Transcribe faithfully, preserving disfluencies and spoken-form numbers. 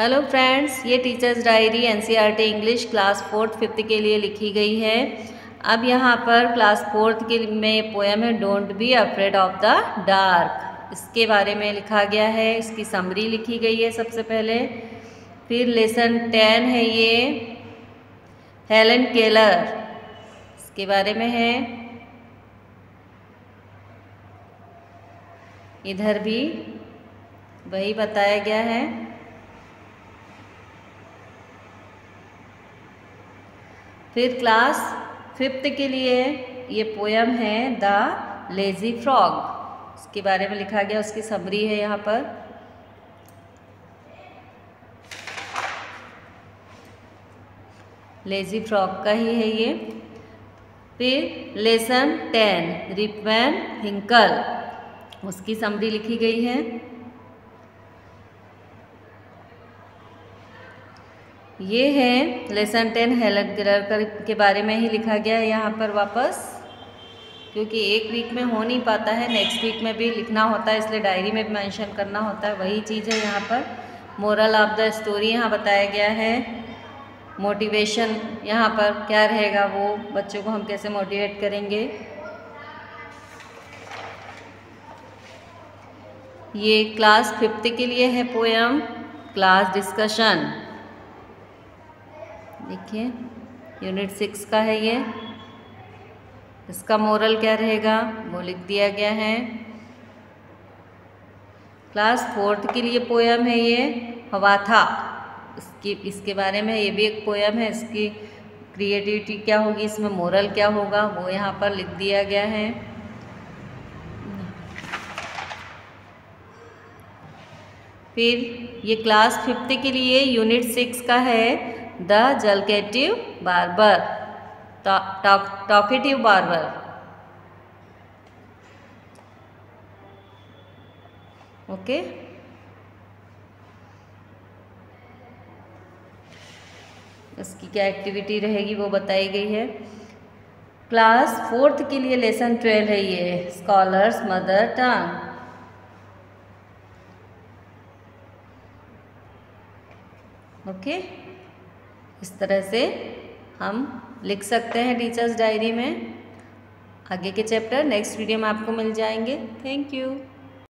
Hello friends, ये teacher's diary NCERT English class fourth fifth के लिए लिखी गई है। अब यहाँ पर क्लास फोर्थ के में पोएम है don't be afraid of the dark. इसके बारे में लिखा गया है, इसकी समरी लिखी गई है सबसे पहले। फिर लेसन टेन है ये हेलन केलर, इसके बारे में है। इधर भी वही बताया गया है। फिर क्लास फिफ्थ के लिए ये पोयम है द लेजी फ्रॉग, इसके बारे में लिखा गया, उसकी समरी है यहाँ पर। लेजी फ्रॉग का ही है ये। फिर lesson ten Rip Van Winkle, उसकी समरी लिखी गई है। ये है लेसन टेन हेलन केलर के बारे में ही लिखा गया है यहाँ पर वापस, क्योंकि एक वीक में हो नहीं पाता है, नेक्स्ट वीक में भी लिखना होता है, इसलिए डायरी में भी मेंशन करना होता है। वही चीज़ है यहाँ पर। मोरल ऑफ द स्टोरी यहाँ बताया गया है। मोटिवेशन यहाँ पर क्या रहेगा, वो बच्चों को हम कैसे मोटिवेट करेंगे। ये क्लास फिफ्थ के लिए है पोयम क्लास डिस्कशन। देखिए यूनिट सिक्स का है ये। इसका मोरल क्या रहेगा वो लिख दिया गया है। क्लास फोर्थ के लिए पोयम है ये हवा था, इसकी इसके बारे में ये भी एक पोयम है। इसकी क्रिएटिविटी क्या होगी, इसमें मोरल क्या होगा, वो यहाँ पर लिख दिया गया है। फिर ये क्लास फिफ्थ के लिए यूनिट सिक्स का है the talkative barber, talkative barber. Okay, इसकी क्या एक्टिविटी रहेगी वो बताई गई है। क्लास फोर्थ के लिए लेसन ट्वेल्व है ये स्कॉलर्स मदर टंग। ओके, इस तरह से हम लिख सकते हैं टीचर्स डायरी में। आगे के चैप्टर नेक्स्ट वीडियो में आपको मिल जाएंगे। Thank you.